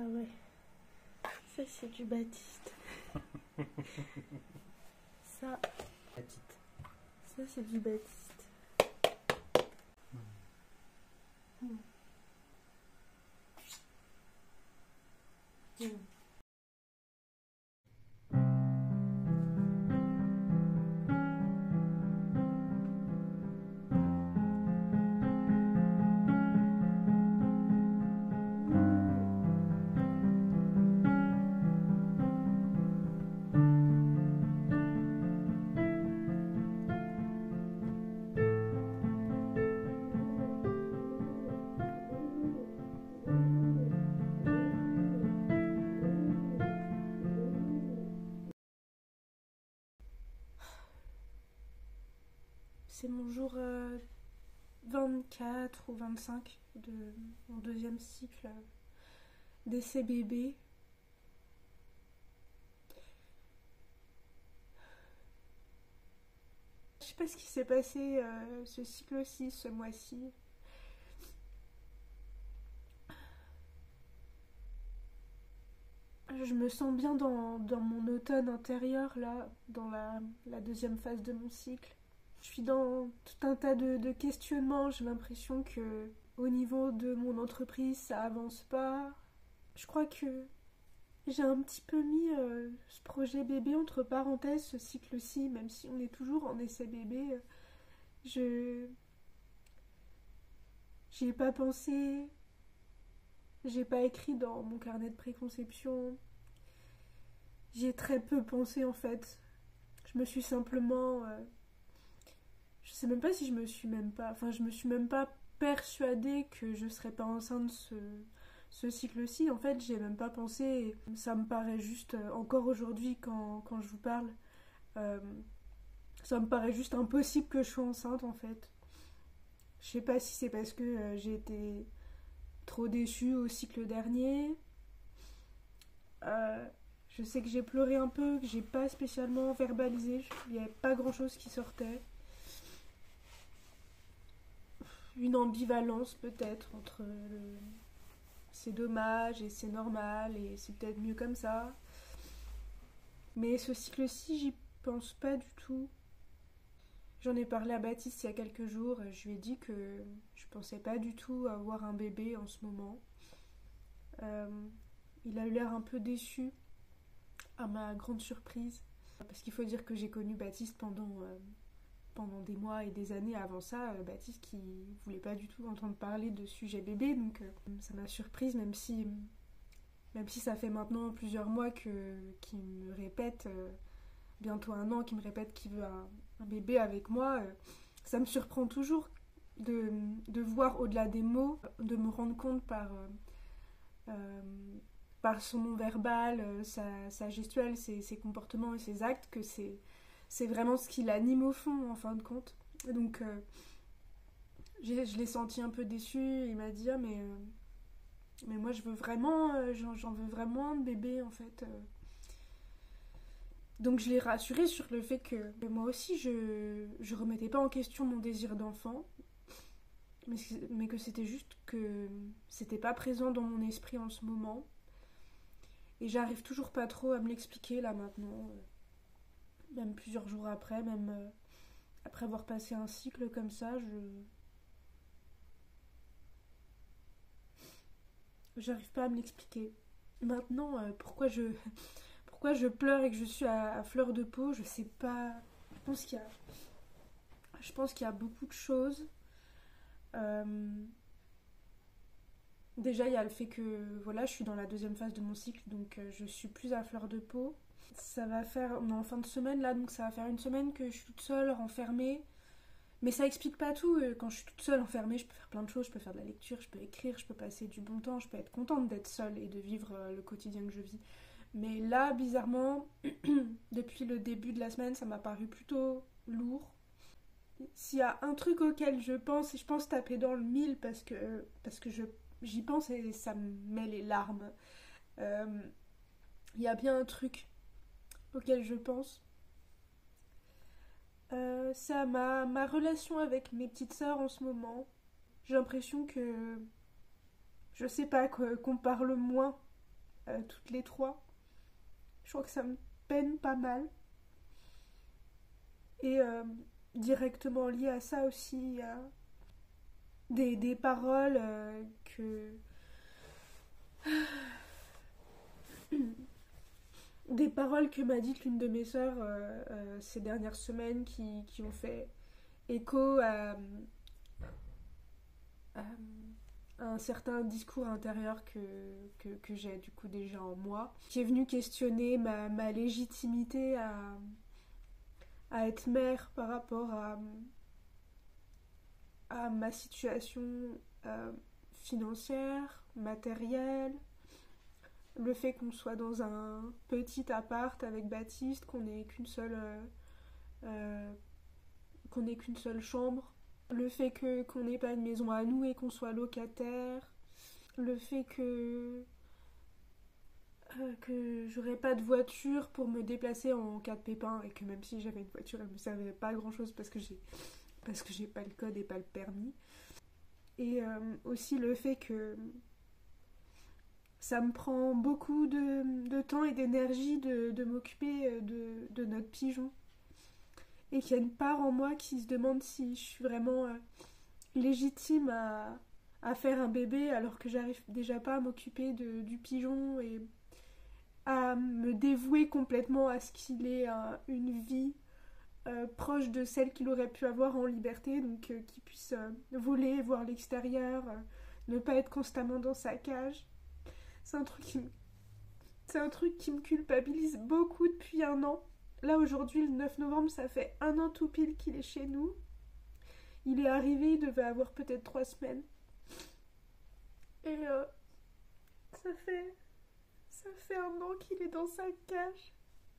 Ah ouais, ça c'est du Baptiste. Ça, Petite. ça c'est du Baptiste. Mm. Mm. C'est mon jour 24 ou 25 de mon deuxième cycle d'essai bébé. Je sais pas ce qui s'est passé ce cycle-ci, ce mois-ci. Je me sens bien dans mon automne intérieur, là, dans la deuxième phase de mon cycle. Je suis dans tout un tas de questionnements. J'ai l'impression que au niveau de mon entreprise, ça avance pas. Je crois que j'ai un petit peu mis ce projet bébé entre parenthèses, ce cycle-ci, même si on est toujours en essai bébé. Je J'y ai pas pensé, j'ai pas écrit dans mon carnet de préconception. J'y ai très peu pensé en fait. Je me suis simplement je sais même pas si je me suis même pas. Enfin, je me suis même pas persuadée que je serais pas enceinte ce cycle-ci. En fait, j'y ai même pas pensé. Ça me paraît juste, encore aujourd'hui, quand je vous parle, euh, ça me paraît juste impossible que je sois enceinte en fait. Je sais pas si c'est parce que j'ai été trop déçue au cycle dernier. Euh, je sais que j'ai pleuré un peu, que j'ai pas spécialement verbalisé. Il n'y avait pas grand chose qui sortait. Une ambivalence peut-être entre c'est dommage et c'est normal et c'est peut-être mieux comme ça. Mais ce cycle-ci, j'y pense pas du tout. J'en ai parlé à Baptiste il y a quelques jours. Je lui ai dit que je pensais pas du tout avoir un bébé en ce moment. Euh, il a eu l'air un peu déçu, à ma grande surprise. Parce qu'il faut dire que j'ai connu Baptiste pendant des mois et des années avant ça. Baptiste qui voulait pas du tout entendre parler de sujet bébé. Donc ça m'a surprise, même si ça fait maintenant plusieurs mois qu'il me répète, bientôt un an, qu'il me répète qu'il veut un bébé avec moi, ça me surprend toujours de voir au-delà des mots, de me rendre compte euh, par son non-verbal, sa gestuelle, ses comportements et ses actes, que c'est vraiment ce qui l'anime au fond, en fin de compte. Donc, je l'ai senti un peu déçu. Il m'a dit, ah, mais moi, je veux vraiment, j'en veux vraiment un bébé, en fait. Donc je l'ai rassuré sur le fait que moi aussi je remettais pas en question mon désir d'enfant, mais que c'était juste que c'était pas présent dans mon esprit en ce moment. Et j'arrive toujours pas trop à me l'expliquer là maintenant, même plusieurs jours après, même après avoir passé un cycle comme ça, j'arrive pas à me l'expliquer. Maintenant, pourquoi je pleure et que je suis à fleur de peau, je sais pas. Je pense qu'il y a, je pense qu'il y a beaucoup de choses. Euh, Déjà, il y a le fait que voilà, je suis dans la deuxième phase de mon cycle, donc je suis plus à fleur de peau. Ça va faire, on est en fin de semaine là, donc ça va faire une semaine que je suis toute seule, renfermée. Mais ça explique pas tout. Quand je suis toute seule, enfermée, je peux faire plein de choses. Je peux faire de la lecture, je peux écrire, je peux passer du bon temps, je peux être contente d'être seule et de vivre le quotidien que je vis. Mais là, bizarrement, depuis le début de la semaine, ça m'a paru plutôt lourd. S'il y a un truc auquel je pense, et je pense taper dans le mille parce que j'y pense et ça me met les larmes. Euh, Il y a bien un truc auquel je pense. C'est à ma relation avec mes petites sœurs en ce moment. J'ai l'impression que, je sais pas, qu'on parle moins. toutes les trois. Je crois que ça me peine pas mal. Et directement lié à ça aussi, il y a des paroles que... Des paroles que m'a dites l'une de mes sœurs ces dernières semaines qui ont fait écho à un certain discours intérieur que j'ai du coup déjà en moi, qui est venu questionner ma légitimité à être mère par rapport à ma situation financière, matérielle, le fait qu'on soit dans un petit appart avec Baptiste, qu'on n'ait qu'une seule chambre, le fait qu'on n'ait pas une maison à nous et qu'on soit locataire, le fait que j'aurais pas de voiture pour me déplacer en cas de pépin, et que même si j'avais une voiture, elle me servait pas à grand chose parce que j'ai pas le code et pas le permis. Et aussi le fait que ça me prend beaucoup de temps et d'énergie de m'occuper de notre pigeon. Et qu'il y a une part en moi qui se demande si je suis vraiment légitime à faire un bébé alors que j'arrive déjà pas à m'occuper du pigeon et à me dévouer complètement à ce qu'il ait une vie proche de celle qu'il aurait pu avoir en liberté, donc qu'il puisse voler, voir l'extérieur, ne pas être constamment dans sa cage. C'est un truc qui me culpabilise beaucoup depuis un an. Là, aujourd'hui, le 9 novembre, ça fait un an tout pile qu'il est chez nous. Il est arrivé, il devait avoir peut-être 3 semaines. Et ça fait un an qu'il est dans sa cage.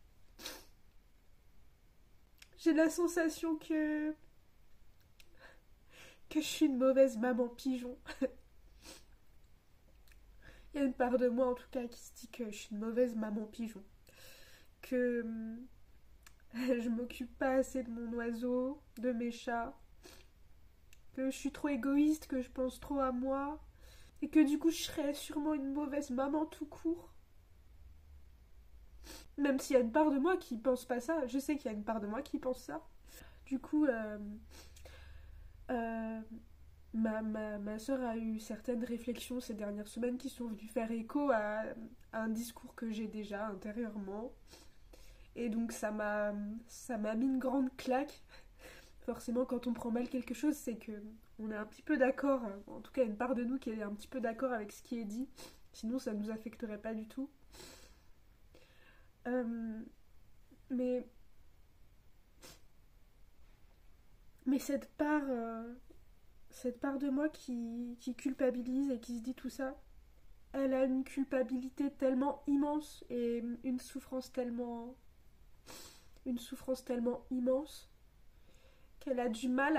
J'ai la sensation que je suis une mauvaise maman pigeon. Il y a une part de moi, en tout cas, qui se dit que je suis une mauvaise maman pigeon. Que je m'occupe pas assez de mon oiseau, de mes chats. Que je suis trop égoïste, que je pense trop à moi. Et que du coup, je serais sûrement une mauvaise maman tout court. Même s'il y a une part de moi qui pense pas ça. Je sais qu'il y a une part de moi qui pense ça. Du coup, ma soeur a eu certaines réflexions ces dernières semaines qui sont venues faire écho à un discours que j'ai déjà intérieurement. Et donc ça m'a mis une grande claque. Forcément, quand on prend mal quelque chose, c'est que on est un petit peu d'accord. En tout cas, une part de nous qui est un petit peu d'accord avec ce qui est dit. Sinon, ça ne nous affecterait pas du tout. Mais cette part de moi qui culpabilise et qui se dit tout ça, elle a une culpabilité tellement immense et une souffrance tellement immense qu'elle a du mal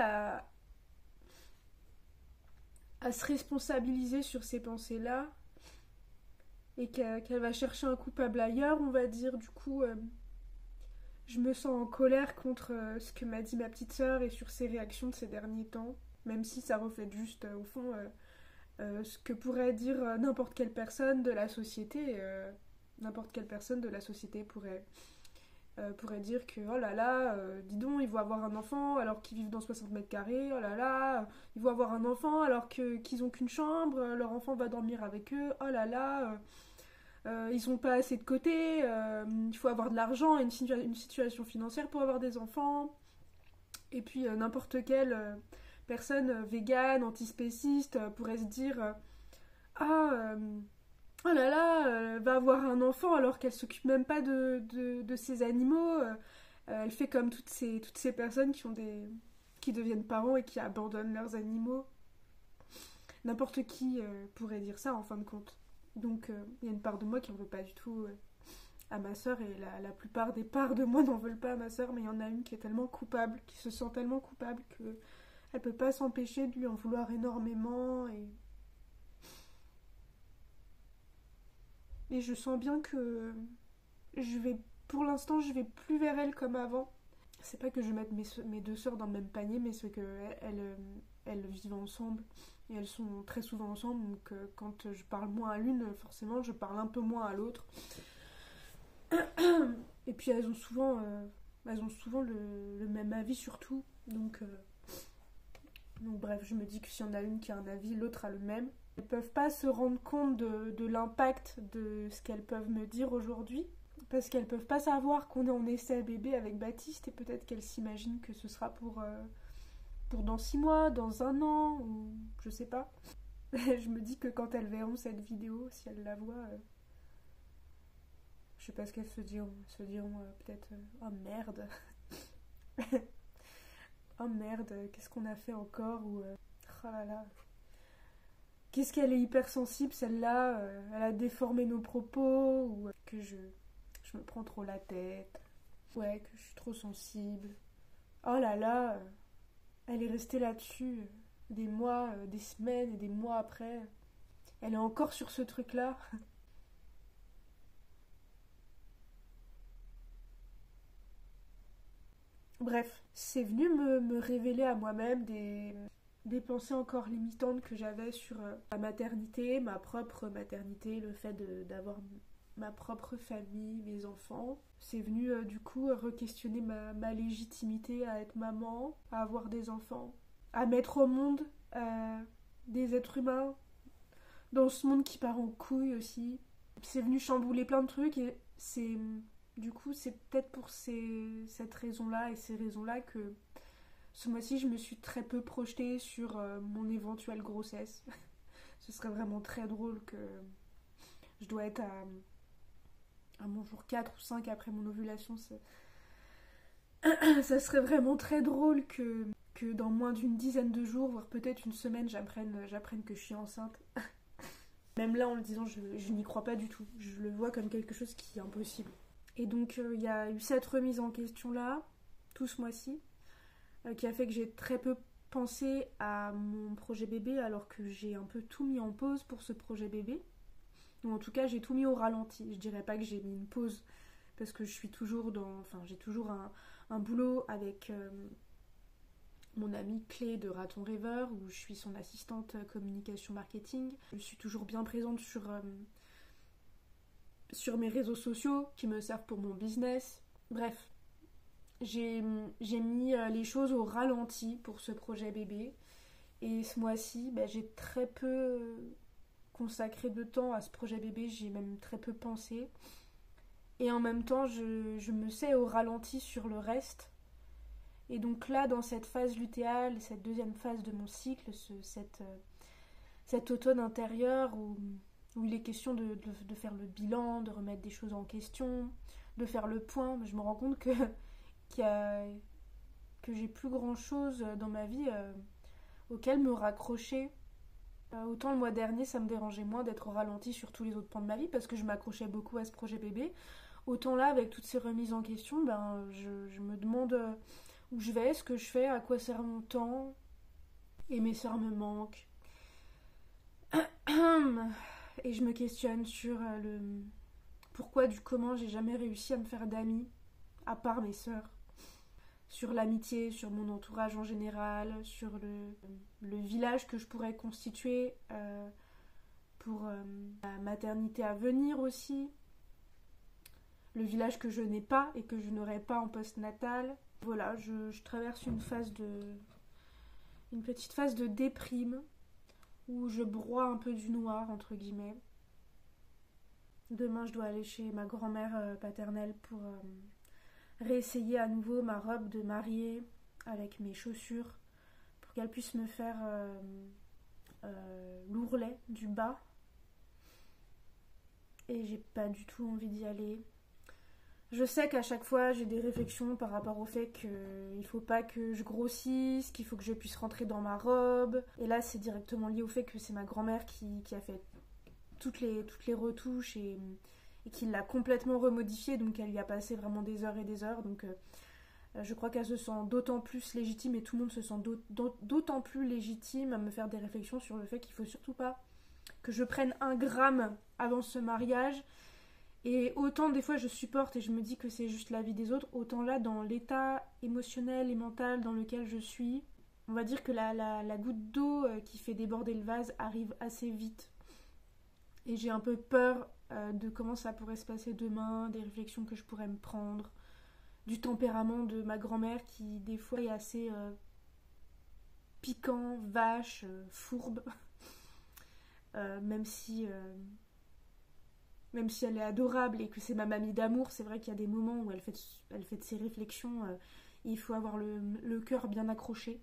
à se responsabiliser sur ces pensées-là et qu'elle va chercher un coupable ailleurs, on va dire. Du coup, je me sens en colère contre ce que m'a dit ma petite sœur et sur ses réactions de ces derniers temps, même si ça reflète juste, au fond, ce que pourrait dire n'importe quelle personne de la société. N'importe quelle personne de la société pourrait dire que oh là là, dis donc, ils vont avoir un enfant alors qu'ils vivent dans 60 mètres carrés, oh là là, ils vont avoir un enfant alors qu'ils ont qu'une chambre, leur enfant va dormir avec eux, oh là là, ils ont pas assez de côté, il faut avoir de l'argent et une situation financière pour avoir des enfants. Et puis n'importe quelle personne végane, antispéciste pourrait se dire ah, oh là là, va avoir un enfant alors qu'elle s'occupe même pas de ses animaux. Elle fait comme toutes ces personnes qui deviennent parents et qui abandonnent leurs animaux. N'importe qui pourrait dire ça en fin de compte. Donc il y a une part de moi qui en veut pas du tout à ma sœur et la plupart des parts de moi n'en veulent pas à ma sœur, mais il y en a une qui est tellement coupable, qui se sent tellement coupable que elle peut pas s'empêcher de lui en vouloir énormément et je sens bien que pour l'instant je vais plus vers elle comme avant. c'est pas que je mette mes deux sœurs dans le même panier, mais c'est qu'elles vivent ensemble. Et elles sont très souvent ensemble, donc quand je parle moins à l'une, forcément, je parle un peu moins à l'autre. Et puis elles ont souvent le même avis sur tout. Donc bref, je me dis que s'il y en a une qui a un avis, l'autre a le même. Elles peuvent pas se rendre compte de l'impact de ce qu'elles peuvent me dire aujourd'hui. Parce qu'elles peuvent pas savoir qu'on est en essai bébé avec Baptiste. Et peut-être qu'elles s'imaginent que ce sera pour dans 6 mois, dans 1 an, ou je sais pas. Je me dis que quand elles verront cette vidéo, si elles la voient, je sais pas ce qu'elles se diront. Elles se diront peut-être oh merde. Oh merde, qu'est-ce qu'on a fait encore, ou oh là là. Qu'est-ce qu'elle est hypersensible celle-là, elle a déformé nos propos, ou que je me prends trop la tête. Ouais, que je suis trop sensible. Oh là là, elle est restée là-dessus des mois, des semaines et des mois après. Elle est encore sur ce truc-là. Bref, c'est venu me révéler à moi-même des pensées encore limitantes que j'avais sur la maternité, ma propre maternité, le fait d'avoir ma propre famille, mes enfants. C'est venu du coup re-questionner ma légitimité à être maman, à avoir des enfants, à mettre au monde des êtres humains dans ce monde qui part en couille aussi. C'est venu chambouler plein de trucs et du coup c'est peut-être pour cette raison-là et ces raisons-là que ce mois-ci je me suis très peu projetée sur mon éventuelle grossesse. Ce serait vraiment très drôle que je dois être à mon jour 4 ou 5 après mon ovulation. Ça serait vraiment très drôle que dans moins d'une dizaine de jours, voire peut-être une semaine, j'apprenne que je suis enceinte. Même là, en le disant, je n'y crois pas du tout. Je le vois comme quelque chose qui est impossible. Et donc, il y a eu cette remise en question-là, tout ce mois-ci, qui a fait que j'ai très peu pensé à mon projet bébé, alors que j'ai un peu tout mis en pause pour ce projet bébé. Ou en tout cas, j'ai tout mis au ralenti. Je dirais pas que j'ai mis une pause, parce que je suis toujours j'ai toujours un boulot avec mon amie Clé de Raton Rêveur, où je suis son assistante communication marketing. Je suis toujours bien présente sur mes réseaux sociaux qui me servent pour mon business. Bref, j'ai mis les choses au ralenti pour ce projet bébé. Et ce mois-ci, j'ai très peu consacré de temps à ce projet bébé, j'ai même très peu pensé. Et en même temps, je me sais au ralenti sur le reste. Et donc là, dans cette phase lutéale, cette deuxième phase de mon cycle, cet automne intérieur où il est question de faire le bilan, de remettre des choses en question, de faire le point, je me rends compte que j'ai plus grand chose dans ma vie auquel me raccrocher. Autant le mois dernier, ça me dérangeait moins d'être au ralenti sur tous les autres pans de ma vie parce que je m'accrochais beaucoup à ce projet bébé. Autant là, avec toutes ces remises en question, je me demande où je vais, ce que je fais, à quoi sert mon temps. Et mes sœurs me manquent. Et je me questionne sur le pourquoi du comment j'ai jamais réussi à me faire d'amis, à part mes sœurs. Sur l'amitié, sur mon entourage en général, sur le village que je pourrais constituer pour ma maternité à venir aussi. Le village que je n'ai pas et que je n'aurai pas en post-natal. Voilà, je traverse une petite phase de déprime où je broie un peu du noir, entre guillemets. Demain, je dois aller chez ma grand-mère paternelle pour réessayer à nouveau ma robe de mariée avec mes chaussures pour qu'elle puisse me faire l'ourlet du bas. Et j'ai pas du tout envie d'y aller. Je sais qu'à chaque fois j'ai des réflexions par rapport au fait qu'il faut pas que je grossisse, qu'il faut que je puisse rentrer dans ma robe. Et là c'est directement lié au fait que c'est ma grand-mère qui a fait toutes les retouches et qui l'a complètement remodifiée, donc elle y a passé vraiment des heures et des heures. Donc je crois qu'elle se sent d'autant plus légitime et tout le monde se sent d'autant plus légitime à me faire des réflexions sur le fait qu'il faut surtout pas que je prenne 1 gramme avant ce mariage Et autant des fois je supporte et je me dis que c'est juste la vie des autres, autant là dans l'état émotionnel et mental dans lequel je suis, on va dire que la goutte d'eau qui fait déborder le vase arrive assez vite. Et j'ai un peu peur de comment ça pourrait se passer demain, des réflexions que je pourrais me prendre, du tempérament de ma grand-mère qui des fois est assez piquant, vache, fourbe. Même si elle est adorable et que c'est ma mamie d'amour, c'est vrai qu'il y a des moments où elle fait de ses réflexions, il faut avoir le cœur bien accroché.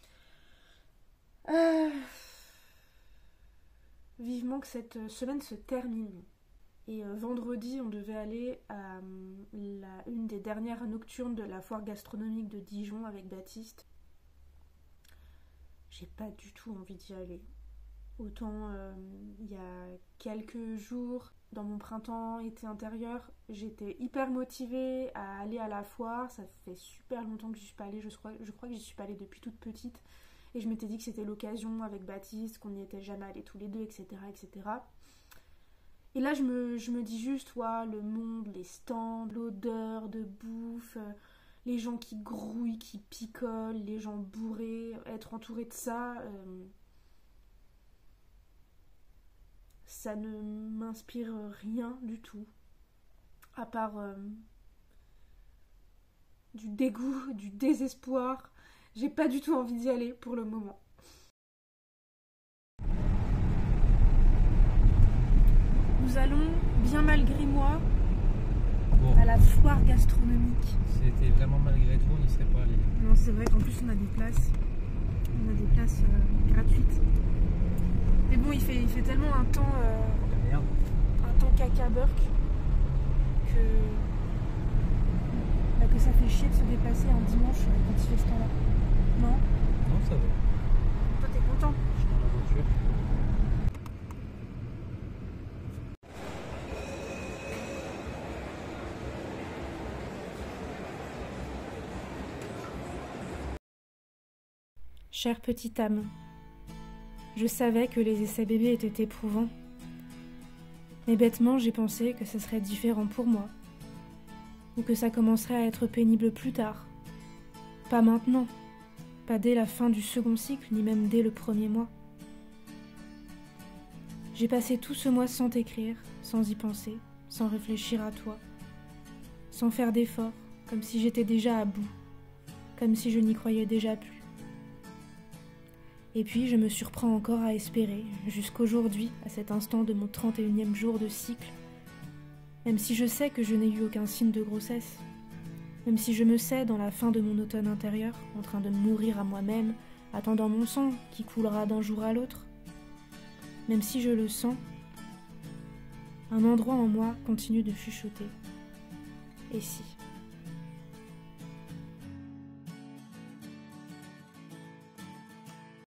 Vivement que cette semaine se termine. Et vendredi, on devait aller à une des dernières nocturnes de la foire gastronomique de Dijon avec Baptiste. J'ai pas du tout envie d'y aller. Autant il y a quelques jours, dans mon printemps-été intérieur, j'étais hyper motivée à aller à la foire. Ça fait super longtemps que j'y suis pas allée. Je crois que j'y suis pas allée depuis toute petite. Et je m'étais dit que c'était l'occasion avec Baptiste, qu'on n'y était jamais allés tous les deux, etc., etc. Et là, je me dis juste, ouais, le monde, les stands, l'odeur de bouffe, les gens qui grouillent, qui picolent, les gens bourrés, être entouré de ça, ça ne m'inspire rien du tout. À part du dégoût, du désespoir. J'ai pas du tout envie d'y aller pour le moment. Nous allons, bien malgré moi, à la foire gastronomique. C'était vraiment malgré tout, on n'y serait pas allé. Non, c'est vrai qu'en plus on a des places. On a des places gratuites. Mais bon, il fait tellement un temps caca-burk que ça fait chier de se déplacer un dimanche quand il fait ce temps-là. Non ? Non, ça va. Toi, t'es content ? Je suis dans la voiture. Chère petite âme, je savais que les essais bébés étaient éprouvants. Mais bêtement, j'ai pensé que ce serait différent pour moi. Ou que ça commencerait à être pénible plus tard. Pas maintenant. Pas dès la fin du second cycle, ni même dès le premier mois. J'ai passé tout ce mois sans t'écrire, sans y penser, sans réfléchir à toi. Sans faire d'efforts, comme si j'étais déjà à bout. Comme si je n'y croyais déjà plus. Et puis je me surprends encore à espérer, jusqu'aujourd'hui, à cet instant de mon 31e jour de cycle, même si je sais que je n'ai eu aucun signe de grossesse, même si je me sais dans la fin de mon automne intérieur, en train de mourir à moi-même, attendant mon sang qui coulera d'un jour à l'autre, même si je le sens, un endroit en moi continue de chuchoter. Et si ?